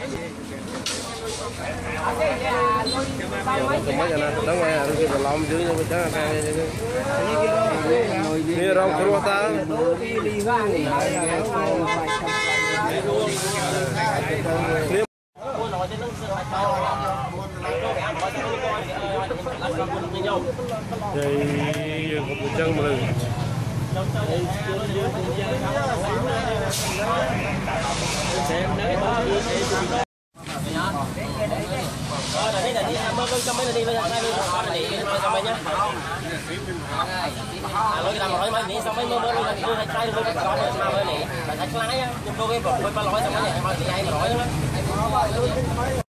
mấy cái này đó ngoài rồi cái lòng dưới nó chắc làนี่เราครัวตาđây không chân mà lối làm lối mấy này xong mấy mưa lối hai tay lối cái con này mà lối này, phải thay lái á, nhưng đôi cái bột với ba lối xong mấy này mà chị ai mà lối đó.